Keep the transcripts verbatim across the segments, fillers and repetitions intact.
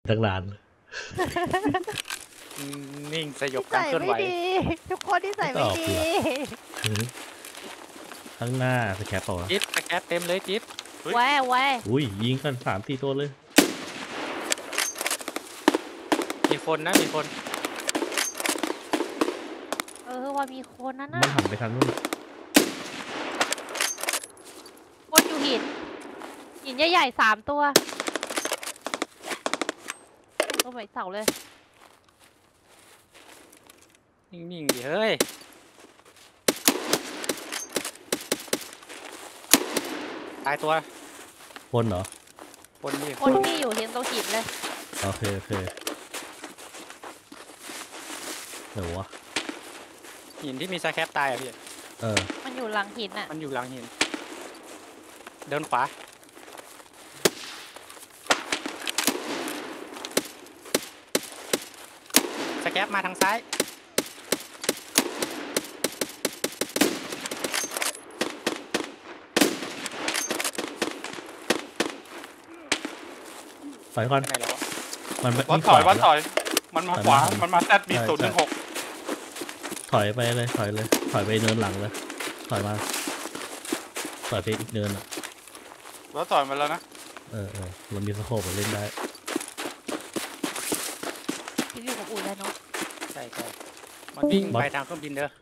ตั้งนานนิ่งสยบการเคลื่อนไหวทุกคนที่ใส่ไม่ดีข้างหน้าสแคปเปล่าวะจิ๊บสแคปเต็มเลยจิ๊บแวะแวะอุ้ยยิงกันสามสี่ตัวเลยมีคนนะมีคนเออว่ามีคนนั่นน่ะมันหันไปทางนู้นคนอยู่หินหินใหญ่ๆสามตัวตัวใหม่เสาเลยนิ่งๆดิเฮ้ยตายตัวคนเหรอคนนี่คนที่อยู่เห็นตรงหินเลยโอเคโอเคเดี๋ยววะหินที่มีสแคปตายอ่ะพี่เออมันอยู่หลังหินอ่ะมันอยู่หลังหินเดินขวาสแคปมาทางซ้ายถอยก่อนมันวัดถอยวัดถอยมันมาขวามันมาแซดมีศูนย์หนึ่งหกถอยไปเลยถอยเลยถอยไปเนินหลังเลยถอยมาถอยไปอีกเนินอ่ะวัดถอยมาแล้วนะเออเออมันมีสโคปเล่นได้ที่อยู่กับอุ่นเลยเนาะใช่ใช่มันวิ่งไปทางเครื่องบินเด้อ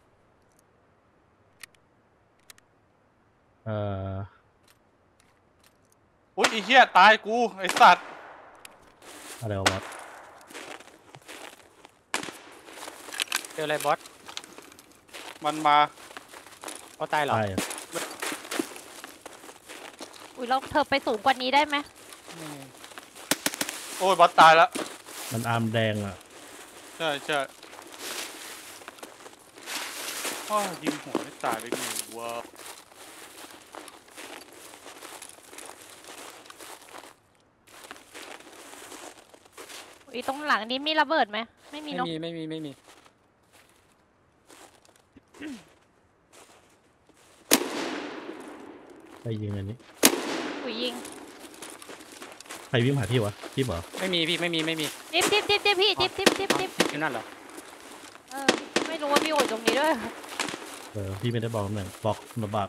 เอออุ้ยไอ้เหี้ยตายกูไอ้สัตว์อะไรวะเจออะไรบอสมันมาเขาตายหรออุ้ยเราเธอไปสูงกว่านี้ได้ไหมโอ้ยบอสตายแล้วมันอาร์มแดงอ่ะใช่ใช่อ้อยิงหัวไม่ตายได้ไงวะอีตรงหลังนี้มีระเบิดไหมไม่มีเนาะไม่มีไม่มีไม่มีใครยิงอันนี้กูยิงใครวิ่งผ่านพี่วะพี่บอกไม่มีพี่ไม่มีไม่มีจิ๊บจิ๊บจิ๊บจิ๊บพี่จิ๊บจิ๊บจิ๊บจิ๊บอยู่นั่นเหรอเออไม่รู้ว่าพี่โอดตรงนี้ด้วยเออพี่ไม่ได้บอกตำแหน่งบอกนบัก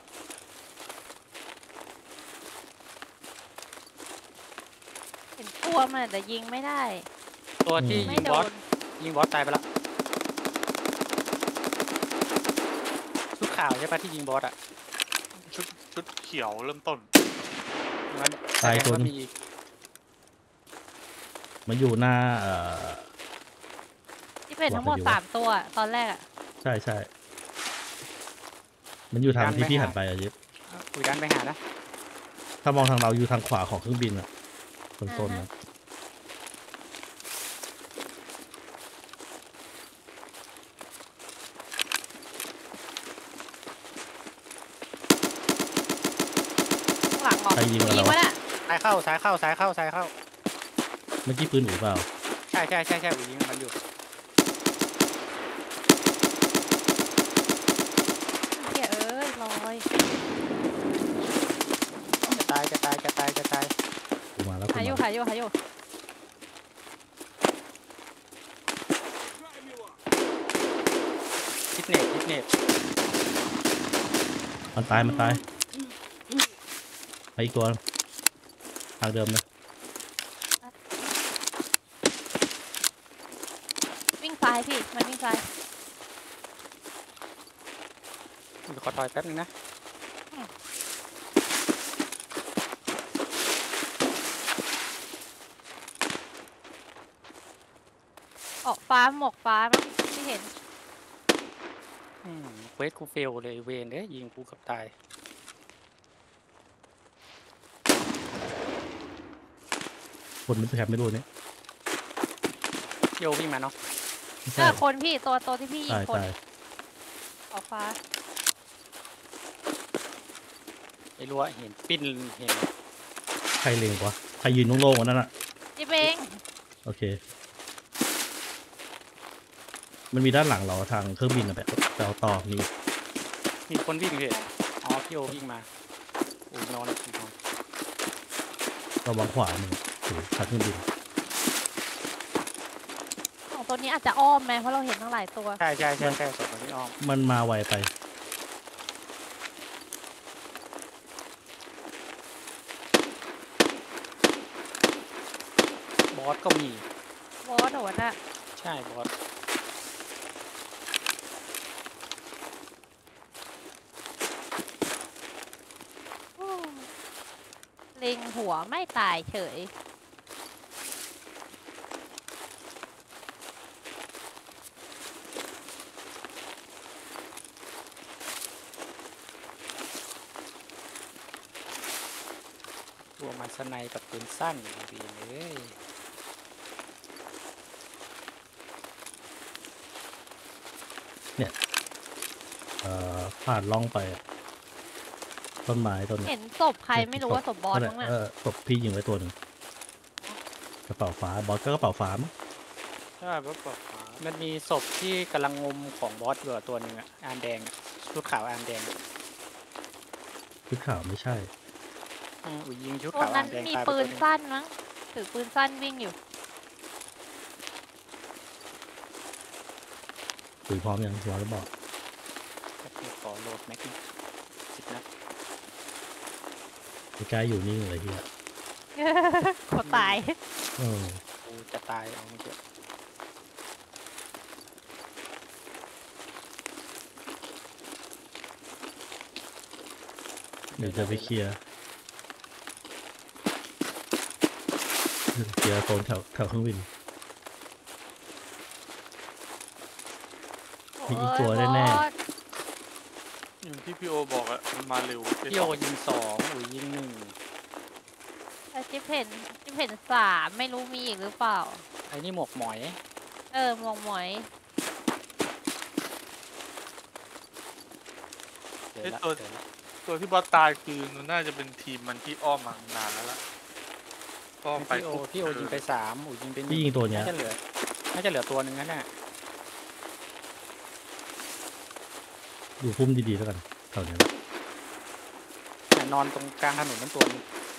เห็นตัวมันแต่ยิงไม่ได้ตัวที่ยิงบอสยิงบอสตายไปแล้วชุดขาวใช่ปะที่ยิงบอสอะชุดชุดเขียวเริ่มต้นมันตายตัวนึงมันอยู่หน้าเอ่อที่เป็นทั้งหมดสามตัวตอนแรกอะใช่ใช่มันอยู่ทางที่พี่หันไปอะยึดคุยกันไปหานะถ้ามองทางเราอยู่ทางขวาของเครื่องบินอะโซนๆนะใครยิงอะไรวะซ้ายเข้าซ้ายเข้าซ้ายเข้าซ้ายเข้าเมื่อกี้ปืนหรือเปล่าใช่ใช่ใช่ใช่ยิงมันอยู่เฮ้ยเอ้ยลอยจะตายจะตายจะตายจะตายมาแล้วหายอยู่หายอยู่หายอยู่ฟิตเนสฟิตเนสมันตายมันตายไปอีกตัวทางเดิมเลยวิ่งซ้ายพี่มันวิ่งซ้ายขอถอยแป๊บนึงนะออกฟ้าหมอกฟ้ามั้งที่เห็นเวทกูเฟลเลยเวนเนี่ยยิงกูกับตายคนมันจะแคบไม่รู้เนี่ยโยวิ่งมาเนาะเออคนพี่ตัวตัวที่พี่ยิงคนออกฟ้าไอ้รั้วเห็นปิ้นเห็นใครเล็งวะใครยืนโล่งๆวันนั้นอะจิ๊บเองโอเคมันมีด้านหลังเราทางเครื่องบินอะแบบเราต่อมีมีคนวิ่งเหรออ๋อพี่โยวิ่งมาโอ้นอนนอนระวังขวามือถือทางเครื่องบินตัวนี้อาจจะอ้อมไหมเพราะเราเห็นทั้งหลายตัวใช่ใช่ใช่ใช่ศพของพี่อ้อมมันมาไวไปบอสก็มีวอโดดอะใช่บอสโอ้เล็งหัวไม่ตายเฉยตัวมันสไนกับปืนสั้นดีเลยเอ่อผ่านล่องไปอะต้นไม้ต้นเห็นศพใครไม่รู้ว่าศพบอสนั่นมั้งแหละน่ะเออศพพี่ยิงไว้ตัวหนึ่งกระเป๋าฟ้าบอสก็กระเป๋าฟ้ามั้งใช่เพราะปลอกขามันมีศพที่กำลังงมของบอสอยู่อะตัวหนึ่งอะอานแดงชุดขาวอานแดงชุดขาวไม่ใช่อืมอุ้ยยิงชุดตัวขาวอานั้นนแดงมีตายไปปืตัวน หนึ่งสั้นมั้งถือปืนสั้นวิ่งอยู่ปุ๋ยพร้อมยังพร้อมแล้วบอกก็คือขอโหลดแม็กซ์สิบนัดไอ้กายอยู่นิ่งเลยทีอะขอตายเออกูจะตายเอาไม่เจอเดี๋ยวจะไปเคลียร์เคลียร์โซนแถวแถวเครื่องบิน มีอีกตัวแน่ๆโอ้ยบอสอย่างที่พี่โอบอกอะมันมาเร็วพี่โอยิงสองอุ้ยยิงหนึ่งแต่จิ๊บเห็นจิ๊บเห็นสามไม่รู้มีอีกหรือเปล่าไอ้นี่หมวกหมอยเออมองหมอยเดี๋ยวละตัวเดี๋ยวละตัวที่บอสตายคือมันน่าจะเป็นทีมมันที่อ้อมมานานแล้วล่ะอ้อมไปพี่โอปุ๊บพี่โอยิงไปสามอุ้ยยิงไปหนึ่พี่ยิงตัวเนี้ยน่าจะเหลือน่าจะเหลือตัวหนึ่งนั่นน่ะดูพุ่มดีๆแล้วกันแถวเนี้ยน่ะนอนตรงกลางถนนนั่นตัวหนึง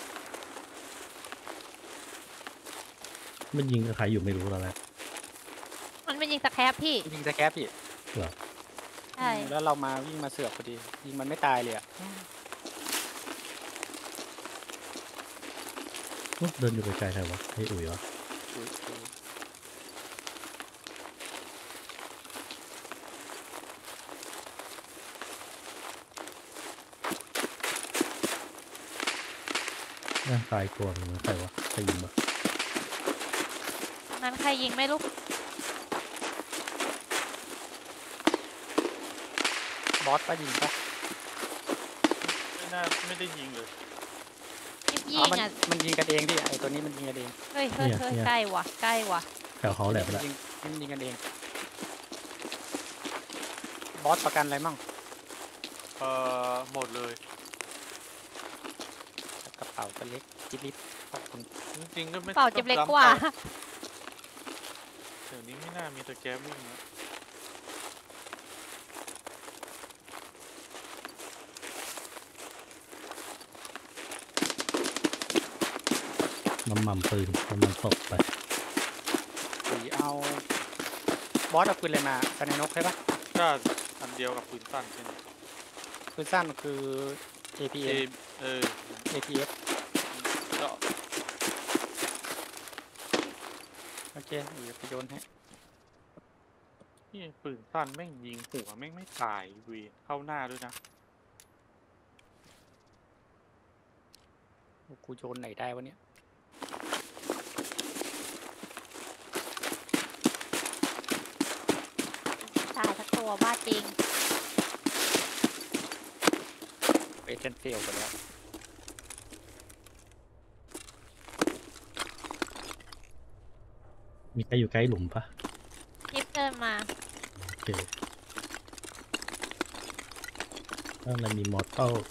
มันยิงกับใครอยู่ไม่รู้แล้วแหละมันเป็นยิงสแครปพี่ยิงสแคปพี่เหรอใช่แล้วเรามาวิ่งมาเสือกพอดี ยิงมันไม่ตายเลยอ่ะอุ๊ยเดินอยู่ไกลๆใครวะไอ้อุ๋ยวะอุ๊ยอุ๊ยน่าตายตัวหนึงนะใครวะใครยิงวะนั้นใครยิงไม่รู้บอสก็ยิงปะไม่น่าไม่ได้ยิงเลยจิ๊บยิอ๋อง มันอ่ะมันยิงกันเองพี่ไอตัวนี้มันยิงกันเองเฮ้ยเฮ้ยเฮ้ยใกล้ว่ะใกล้ว่ะแถวเขาแหลมมันแล้วยิงมันยิงกันเอง บอสประกันอะไรมั่งเอ่อหมดเลยกระเป๋าก็เล็กจิ๊บลิบขอบคุณจริงๆก็ไม่เปล่าต้องจิ๊บเล็กซ้ำกว่าไปเดี๋ยวนี้ไม่น่ามีตะแกรงวิ่งนะน้ำมันปืนน้ำมันตกไปสีเอาบอสเอาปืนอะไรมาสไนนกใช่ปะก็อันเดียวกับปืนสั้นใช่ไหมปืนสั้นคือ เอ พีเอเอ็มเออเอ พี เอฟก็โอเคเดี๋ยวไปโยนให้นี่ปืนสั้นแม่งยิงหัวแม่งไม่ตายเวีเข้าหน้าด้วยนะกูโยนไหนได้วะเนี่ยตายสักตัวบ้าจริงเอเจนเฟลไปแล้วมีใครอยู่ใกล้หลุมปะจิ๊บเดินมาโอเคถ้ามันมีมอเตอร์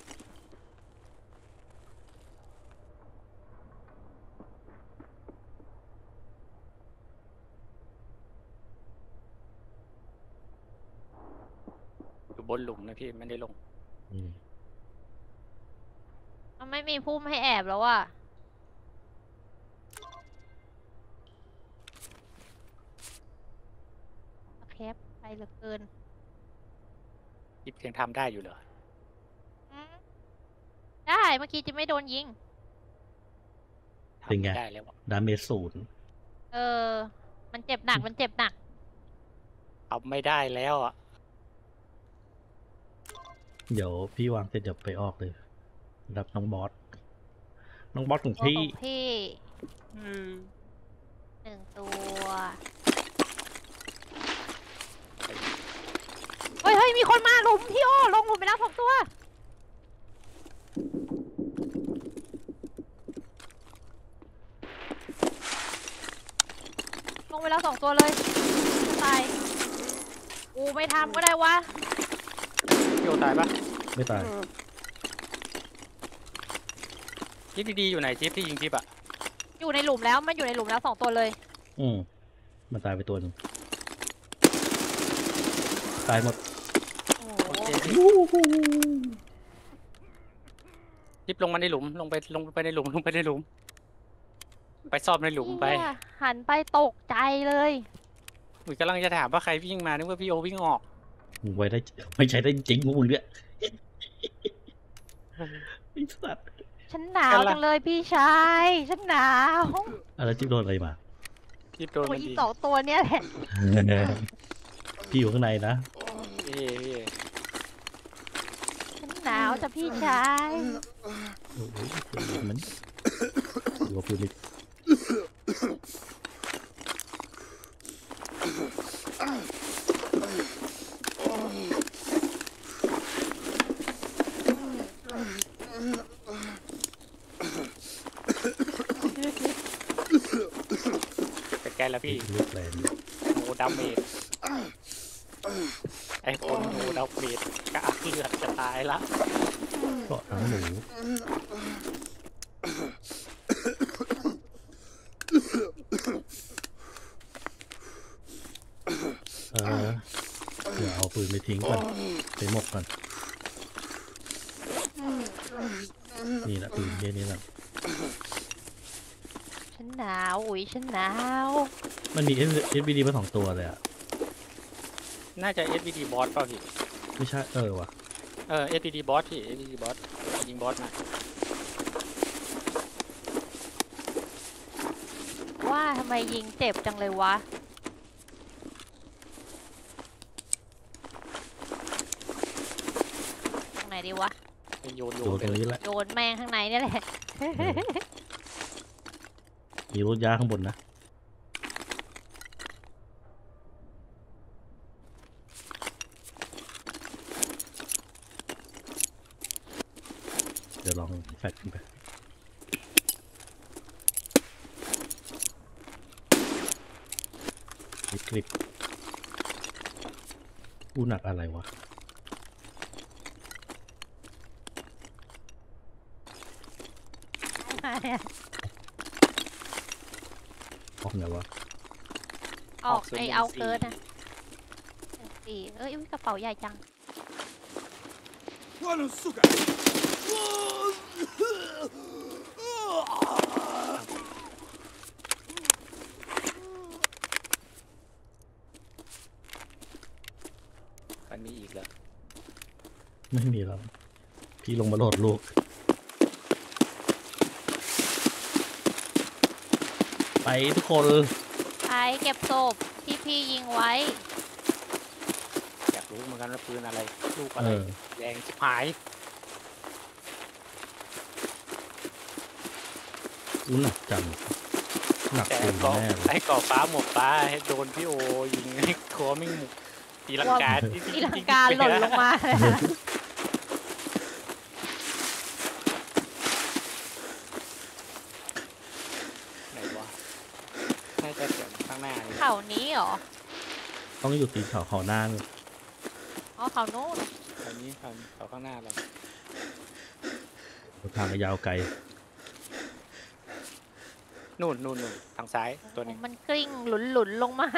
อยู่บนหลุมนะพี่ไม่ได้ลงอืมมันไม่มีพุ่มให้แอบแล้วอ่ะปไปเหลือเกินจิ๊บยังทำได้อยู่เหรออืมได้เมื่อกี้จะไม่โดนยิงทำเป็นไงไม่ได้แล้วอะดาเมจศูนย์เออ มันเจ็บหนักมันเจ็บหนักทำไม่ได้แล้วอ่ะเดี๋ยวพี่วางเสร็จเดี๋ยวไปออกเลย รับน้องบอส น้องบอสของตัวพี่ของพี่อืมหนึ่งตัว เฮ้ยเฮ้ยมีคนมาหลุมพี่โอลงหลุมไปแล้วสองตัว ลงไปแล้วสองตัวเลยจะตายกูไม่ทำก็ได้วะพี่โอตายปะไม่ตายจิ๊บดีๆอยู่ไหนจิ๊บที่ยิงจิ๊บอ่ะอยู่ในหลุมแล้วมันอยู่ในหลุมแล้วสองตัวเลยอืมมันตายไปตัวหนึ่งตายหมดโอ้โอโหเคจิ๊บลงมาในหลุมลงไปลงไปในหลุมลงไปในหลุม ไปซ่อมในหลุมไปเหี้ยหันไปตกใจเลยอุ๋ยกำลังจะถามว่าใครวิ่งมานึกว่าพี่โอวิ่งออกมึงไว้ได้ไม่ใช่ได้จริงพวกมึงเนี่ยไอ้สัตว์ฉันหนาวจังเลยพี่ชายฉันหนาวอะไรจิ๊บโดนอะไรมาจิ๊บโดนโอ้มัยนอียิงสองตัวเนี้ยแหละพี่อยู่ข้างในนะเอ้ยเอ้ยฉันหนาวจ้ะพี่ชายโอ้โหมันหัวปืนไม่เป็นแกแล้วพี่เลือดแรงโนดาเมจไอ้คนโนดาเมจกระอักเลือดจะตายละเกาะหนังหมูเออเดี๋ยวเอาปืนไปทิ้งก่อนไปหมกก่อนนี่แหละปืนแค่นี้แหละฉันหนาวอุ้ยฉันหนาวมันมีเอสบีดีมาสองตัวเลยอ่ะน่าจะ เอส วี ดี บอสเปล่าพี่ไม่ใช่เออว่ะเออ เอส วี ดี บอสพี่ เอส วี ดี บอสยิงบอสมาว่าทำไมยิงเจ็บจังเลยวะตรงไหนดีวะไปโยนโยโดนนไปตรงเลยนี้แหละโยนแมงข้างในนี่แหละเออมีรถยาข้างบนนะเดี๋ยวลองแฟกขึ้นไปมีคลิปอู้หนักอะไรวะออกไหนวะออกไอเอาเกินนะหนึ่งสี่เอ้ยอุ๊ยกระเป๋าใหญ่จังมันมีอีกเหรอไม่มีแล้ว พี่ลงมาโหลดลูก ไปทุกคนไปเก็บศพที่พี่ยิงไว้อยากรู้เหมือนกันว่าปืนอะไร ลูกเออะไรอแดงชิบหายอู้หนักจัง หนักแต่ปืนเกาะแน่เลยไอ้เกาะฟ้าหมวกฟ้าให้โดนพี่โอยิงให้คอไม่งหมุกตีลังกาตีลังกาหล่นลงมาเลยอะไหนวะน่าจะเสียงข้างหน้านี่เขานี้เหรอต้องอยู่ตีนเขาเขาหน้าเลยอ๋อเขาโน้นอันนี้เขาเขาข้างหน้าเราทางยาวไกลนู่นนู่นนู่นทางซ้ายตัวหนึงมันกลิ้งหลุนหลุนๆลงมา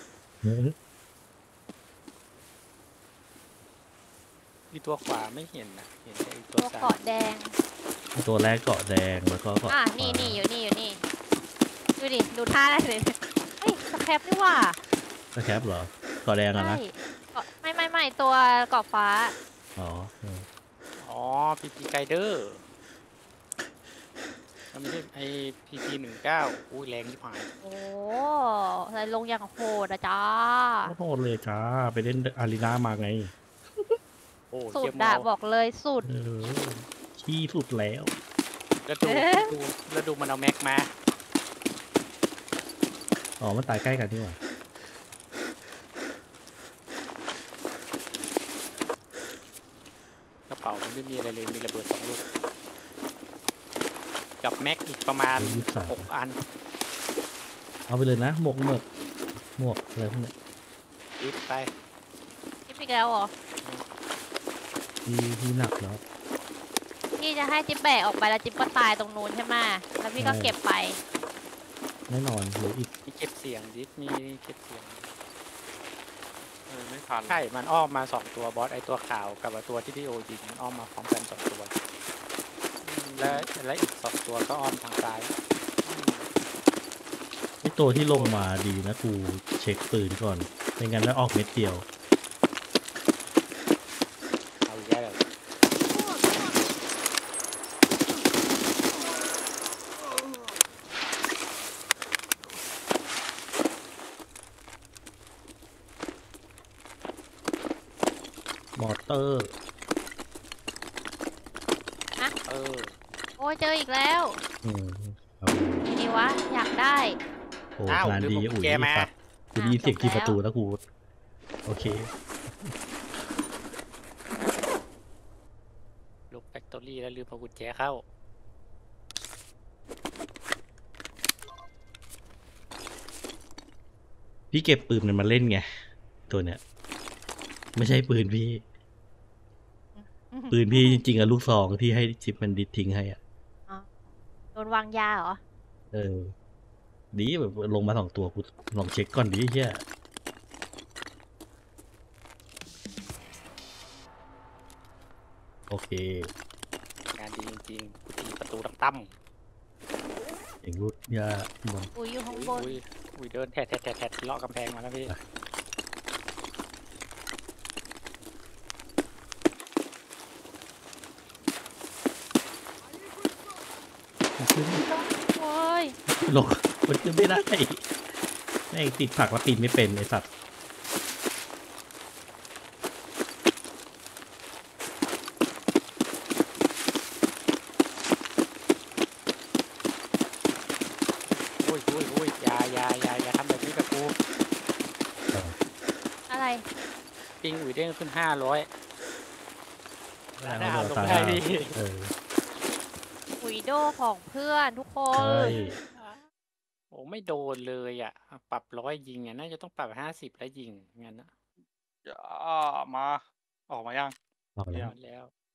มีตัวขวาไม่เห็นนะเห็นแต่ไอ้ตัตัว วซ้ายเกาะแดงตัวแรกเกาะแดงแล้วก็เกาะอ่ะขวานี่นี่อยู่นี่อยู่นี่ ดูดิ ดูท่าได้เลยเฮ้ยสแครปนี่ว่าสแคปเหรอก่อแดงอะใช่นะเกาะไม่ไม่ไม่ตัวเกาะฟ้าอ๋อเอออ๋อพีพีไกเดอร์มันไม่ใช่ไอพีพีหนึ่งเก้าอุ้ยแรงที่ผ่านโอ้อะไรลงอย่างโหดอะจ้าโคตรโหดเลยจ้าไปเล่นอารีนามาไงโอ้สุเยี่ดยมอะเมาบอกเลยสุดเออขี้สุดแล้วแล้วดูเอ๊ะดูแล้วดูมันเอาแม็กมาอ๋อมันตายใกล้กันนี่หว่ากระเป๋ามันไม่มีอะไรเลยมีระเบิดสองลูกกับแม็กอีกประมาณยี่สิบสามหกอันเอาไปเลยนะหมวกหมวกหมวกอะไรพวกเนี้ยยึดไปจิ๊บอีกแล้วเหรอที่ที่หนักแล้วพี่จะให้จิ๊บแบกออกไปแล้วจิ๊บก็ตายตรงนู้นใช่ไหมแล้วพี่ก็ใช่เก็บไปแน่นอนเหลืออีกมีเก็บเสียงดิมีเก็บเสียงเออไม่ทันใช่มันอ้อมมาสองตัวบอสไอตัวขาวกับไอ้ตัวที่พี่โอยิงมันอ้อมมาพร้อมกันสองตัว และและอีกสองตัวก็อ้อมทางซ้ายไอตัวที่ลงมาดีนะกูเช็คปืนก่อนไม่งั้นแล้วออกเม็ดเดียวเอาอีกแล้วเหรอมอเตอร์เออโอ้ยเจออีกแล้วอืมเอาดีวะอยากได้โอ้อ้าวงานลืมดีเอากุอุ่ญยแจมาสัตว์กูได้ยินเสียงที่ประตูแล้วกูโอเคลูกแฟคทอรี่แล้วลืมเอากุญแจเข้าพี่เก็บปืนมันมาเล่นไงตัวเนี้ยไม่ใช่ปืนพี่ ปืนพี่จริงๆอะลูกซองที่ให้จิบมันดิดทิ้งให้อ่ะโดนวางยาเหรอเออ ดีแบบลงมาสองตัวกูลองเช็คก่อนดิเฮียโอเคงานดีจริงๆกูตีประตูตั้มเองรุดยาบนอุ้ยอยู่ๆข้างอุ้ยบนอุ้ยอุ้ยเดินแทะแทะแทะแทะเลาะกำแพงมาแล้วพี่ไป ขึ้นโอ้ยลงมันขึ้นไม่ได้แม่งติดผักแล้วปีนไม่เป็นไอสัตว์อุ้ยอุ้ยอุ้ยอย่าอย่าอย่าอย่าทำแบบนี้กับกูอะไรปิงอุ้ยเด้งขึ้นห้าร้อยแล้วได้ก็ลงตายได้ดิเอออุยโดของเพื่อนทุกคใช่นโอ้ไม่โดนเลยอ่ะ ปรับร้อยยิงอ่ะน่าจะต้องปรับห้าสิบแล้วยิงงั้นนะอย่ามา ออกมายังเอาแล้วแล้ว